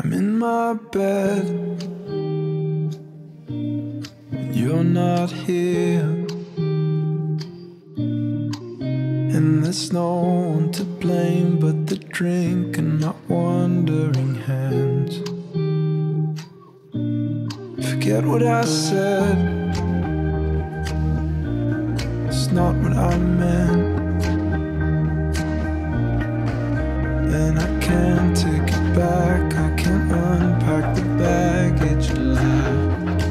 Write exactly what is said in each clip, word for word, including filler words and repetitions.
I'm in my bed, and you're not here, and there's no one to blame but the drink and my wandering hands. Forget what I said, it's not what I meant, and I can't take it back. I can't unpack the baggage you left.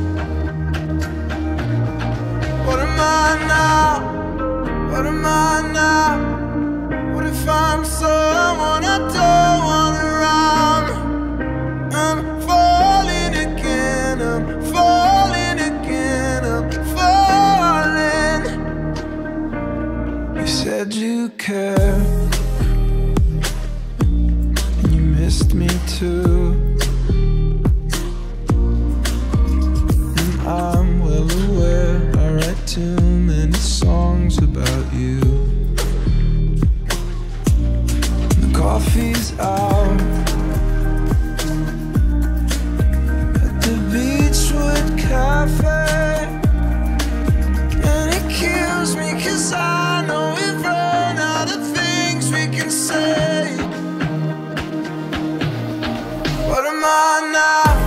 What am I now? What am I now? What if I'm someone I don't want around? I'm falling again, I'm falling again, I'm falling. You said you cared, missed me too, and I'm well aware I write too many songs about you. The coffee's out at the Beachwood Cafe, and it kills me 'cause I know we've run out of things we can say. What am I now?